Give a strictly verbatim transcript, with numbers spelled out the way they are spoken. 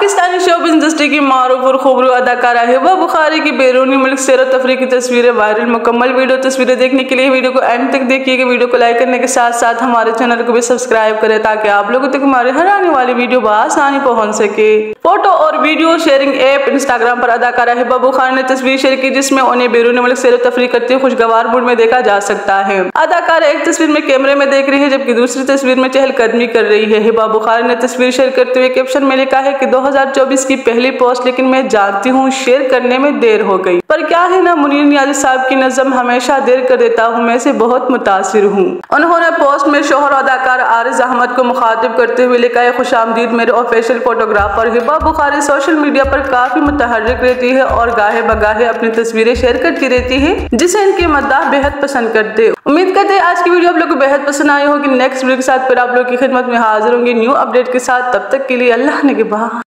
Pakistani showbiz industry की मारूफ और खूबरू अदाकारा हिबा बुखारी की बैरूनी मुल्क सैर व तफरीह की तस्वीरें वायरल। मुकम्मल वीडियो तस्वीरें देखने के लिए वीडियो को एंड तक देखिएगा। वीडियो को लाइक करने के साथ साथ हमारे चैनल को भी सब्सक्राइब करें ताकि आप लोगों तक हमारे हर आने वाली वीडियो बआसानी पहुंच सके। फोटो और वीडियो शेयरिंग ऐप इंस्टाग्राम पर अदाकारा हिबा बुखारी ने तस्वीर शेयर की जिसमें उन्हें बैरूनी मुल्क सैर व तफरीह करते हुए खुशगवार मूड में देखा जा सकता है। अदाकारा एक तस्वीर में कैमरे में देख रही है जबकि दूसरी तस्वीर में चहलकदमी कर रही है। हिबा बुखारी ने तस्वीर शेयर करते हुए कैप्शन में लिखा है कि दो हजार चौबीस की पहली पोस्ट, लेकिन मैं जानती हूँ शेयर करने में देर हो गई, पर क्या है ना मुनीर नियाज़ी साहब की नज़म हमेशा देर कर देता हूँ, मैं से बहुत मुतासिर हूँ। उन्होंने पोस्ट में शोहर अदाकार आरिज अहमद को मुखातिब करते हुए लिखा है, खुशामदीद मेरे official photographer. Hiba Bukhari social media पर काफी मुतहर्रिक रहती है और गाहे बगाहे अपनी तस्वीरें शेयर करती रहती है जिसे इनके मद्दाह बेहद पसंद करते। उम्मीद करते हैं आज की वीडियो आप लोग को बेहद पसंद आई होगी। नेक्स्ट वीडियो के साथ फिर आप लोग की खिदमत में हाजिर होंगे न्यू अपडेट के साथ। तब तक के लिए अल्लाह ने के बाद।